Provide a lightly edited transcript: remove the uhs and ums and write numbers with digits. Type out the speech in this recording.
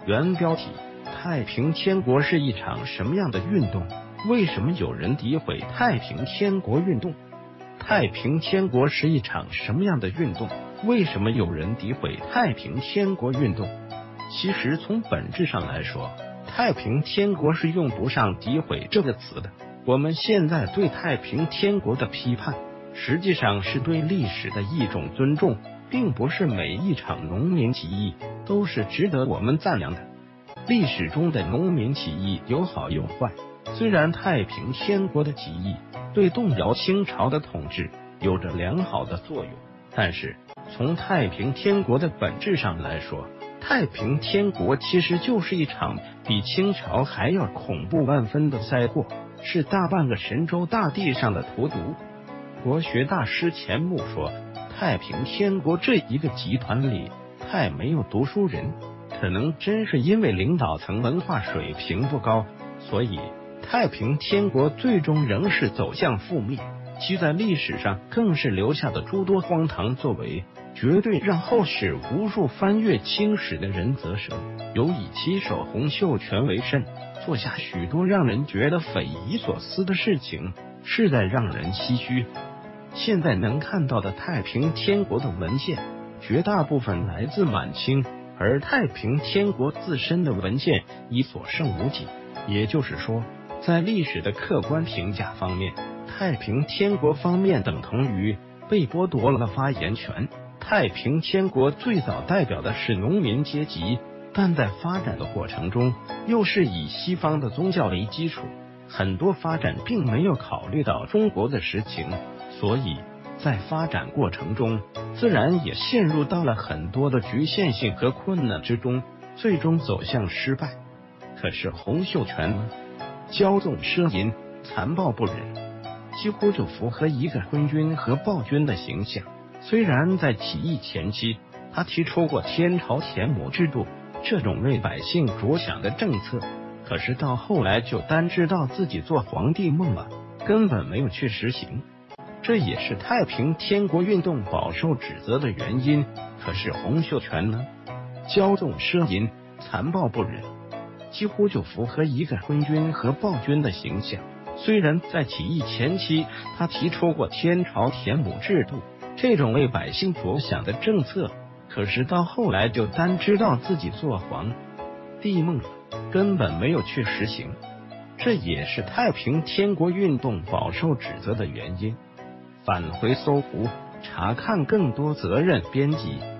原标题：太平天国是一场什么样的运动？为什么有人诋毁太平天国运动？太平天国是一场什么样的运动？为什么有人诋毁太平天国运动？其实从本质上来说，太平天国是用不上诋毁这个词的。我们现在对太平天国的批判，实际上是对历史的一种尊重，并不是每一场农民起义都是值得我们赞扬的。历史中的农民起义有好有坏，虽然太平天国的起义对动摇清朝的统治有着良好的作用，但是从太平天国的本质上来说，太平天国其实就是一场比清朝还要恐怖万分的灾祸，是大半个神州大地上的荼毒。国学大师钱穆说，太平天国这一个集团里太没有读书人，可能真是因为领导层文化水平不高，所以太平天国最终仍是走向覆灭，其在历史上更是留下的诸多荒唐作为，绝对让后世无数翻阅清史的人啧舌，尤以其首洪秀全为甚，做下许多让人觉得匪夷所思的事情，实在让人唏嘘。现在能看到的太平天国的文献，绝大部分来自满清，而太平天国自身的文献已所剩无几。也就是说，在历史的客观评价方面，太平天国方面等同于被剥夺了发言权。太平天国最早代表的是农民阶级，但在发展的过程中，又是以西方的宗教为基础，很多发展并没有考虑到中国的实情，所以在发展过程中，自然也陷入到了很多的局限性和困难之中，最终走向失败。可是洪秀全呢，骄纵奢淫，残暴不忍，几乎就符合一个昏君和暴君的形象。虽然在起义前期，他提出过天朝田亩制度这种为百姓着想的政策，可是到后来就单知道自己做皇帝梦了，根本没有去实行。这也是太平天国运动饱受指责的原因。可是洪秀全呢，骄纵奢淫，残暴不忍，几乎就符合一个昏君和暴君的形象。虽然在起义前期，他提出过天朝田亩制度这种为百姓着想的政策，可是到后来就单知道自己做皇帝梦了，根本没有去实行。这也是太平天国运动饱受指责的原因。返回搜狐，查看更多责任编辑。